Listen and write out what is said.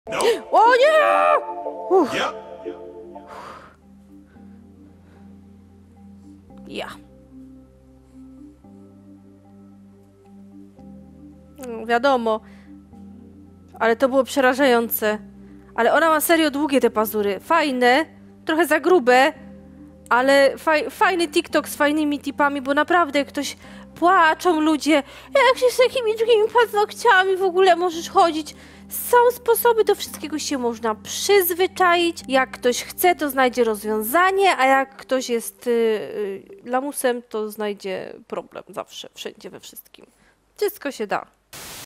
O nie! Uff. Ja. Wiadomo. Ale to było przerażające. Ale ona ma serio długie te pazury. Fajne, trochę za grube, ale fajny TikTok z fajnymi tipami, bo naprawdę jak ktoś płaczą ludzie, jak się z takimi długimi paznokciami w ogóle możesz chodzić. Są sposoby, do wszystkiego się można przyzwyczaić. Jak ktoś chce, to znajdzie rozwiązanie, a jak ktoś jest lamusem, to znajdzie problem zawsze, wszędzie, we wszystkim. Wszystko się da.